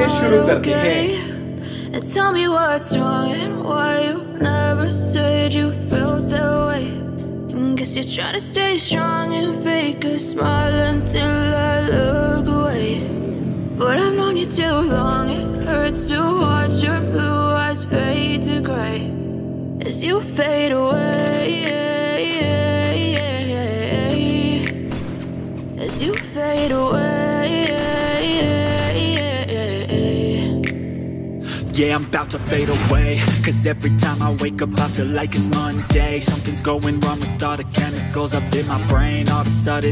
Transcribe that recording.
से शुरू करते हैं। And tell me what's wrong and why you never said you felt that way. And guess you're trying to stay strong and fake a smile until I look away. But I've known you too long, it hurts to watch your blue eyes fade to gray as you fade away, as you fade away. Yeah, I'm about to fade away, 'cause every time I wake up I feel like it's Monday. Something's going wrong with all the chemicals up in my brain. All of a sudden